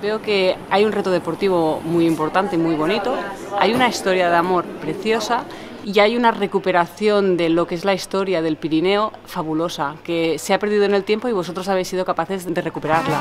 Veo que hay un reto deportivo muy importante, muy bonito, hay una historia de amor preciosa y hay una recuperación de lo que es la historia del Pirineo fabulosa, que se ha perdido en el tiempo y vosotros habéis sido capaces de recuperarla.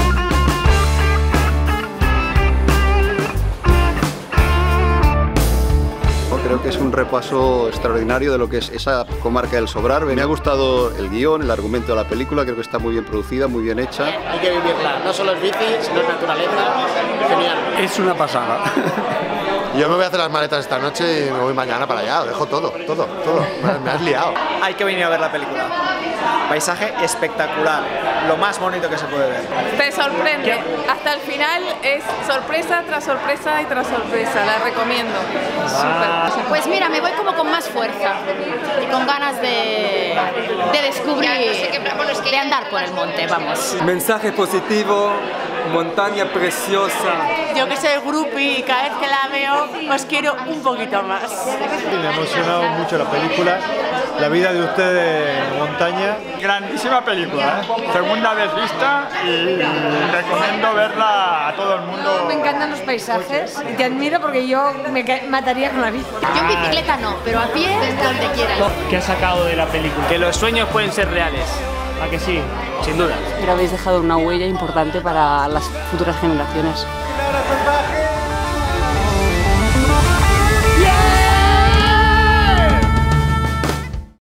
Creo que es un repaso extraordinario de lo que es esa comarca del Sobrar. Me ha gustado el guión, el argumento de la película, creo que está muy bien producida, muy bien hecha. Hay que vivirla, no solo es bici, sino es naturaleza, genial. Es una pasada. Yo me voy a hacer las maletas esta noche y me voy mañana para allá, dejo todo. Me has liado. Hay que venir a ver la película. Paisaje espectacular, lo más bonito que se puede ver. Te sorprende, hasta el final es sorpresa tras sorpresa y tras sorpresa, la recomiendo. Súper. Pues mira, me voy como con más fuerza y con ganas de descubrir, de andar por el monte, vamos. Mensaje positivo, montaña preciosa. Yo que soy groupie y cada vez que la veo os quiero un poquito más. Me ha emocionado mucho la película, la vida de ustedes en montaña. Grandísima película, segunda vez vista y recomiendo verla a todo el mundo. Me encantan los paisajes y te admiro porque yo me mataría con la bici. Yo en bicicleta no, pero a pie donde quieras. ¿Qué has sacado de la película? Que los sueños pueden ser reales. ¿A que sí? Sin duda. Pero habéis dejado una huella importante para las futuras generaciones.